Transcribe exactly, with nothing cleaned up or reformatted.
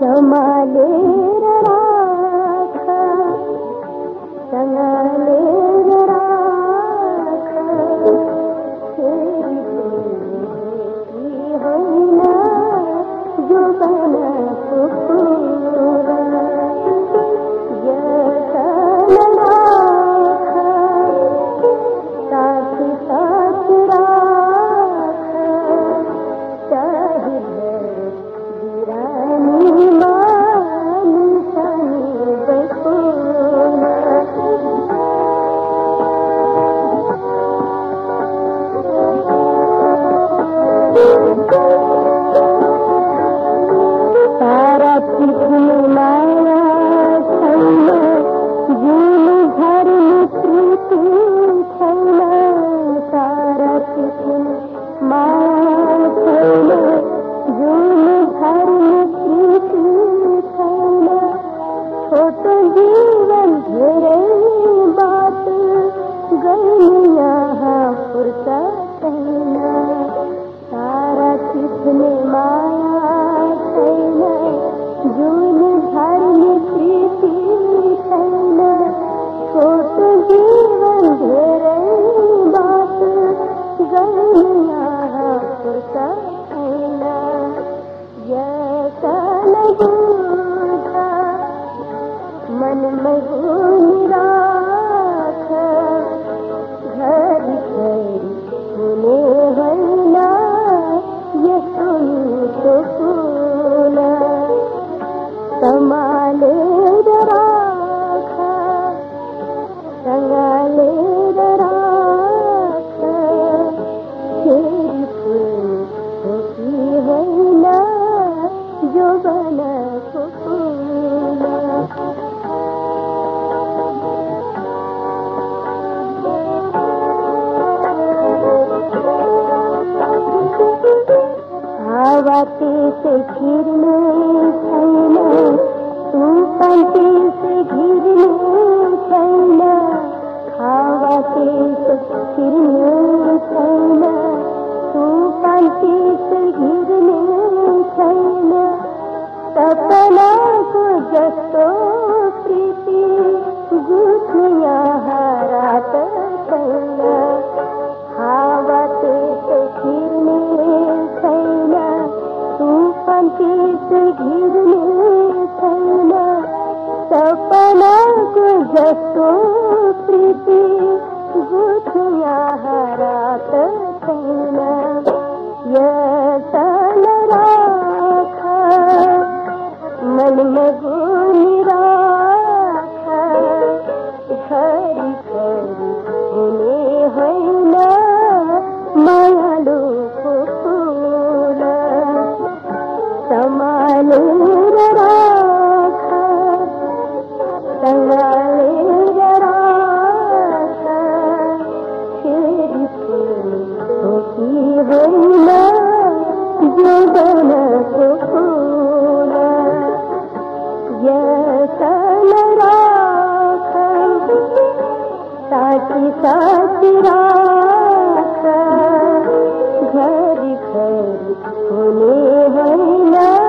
समालेर राख सँगालेर राख फेरि भुली होइन जोबनको कुरा यतन राख साथ साथ राख चाहे बिरानी मानिसनी बसोला तारा चिठ्ठी माया छैन जुन घरमा प्रीति छैन तारा चिठ्ठी माया छैन जुन घरमा प्रीति छैन छोटो जीवन धेरै बात गइन् यहाँ फुर्सद छैन तारा चिठ्ठी माया छैन जुन घरमा प्रीति छैन छोटो जीवन धेरै बात गइन् यहाँ फुर्सद छैन यतन बुझ मनमै गुनी राख घरि घरि हुने होइन यस्तो मिठो कुरा सम्हालेर राख सँगालेर राख फेरि फुल छोपी होइन जोबनको फुल हावा त्यसै घिर्ने छैन तूफान त्यसै घिर्ने छैन हावा त्यसै घिर्ने छैन तूफान त्यसै घिर्ने छैन सपनाको जस्तो प्रीति गुथ्ने यहाँ रात छैन हावा त्यसै घिर्ने छैन तूफान त्यसै घिर्ने छैन सपनाको जस्तो प्रीति गुथ्ने यहाँ रात छैन यतन राख मनमै गुनी राख घरि घरि हुने होइन मायालुको फुल सम्हालेर राख सँगालेर राख फेरि फुल छोपी होइन जोबनको फुल यतन राख साथी साथी राख घरि घरि हुने होइन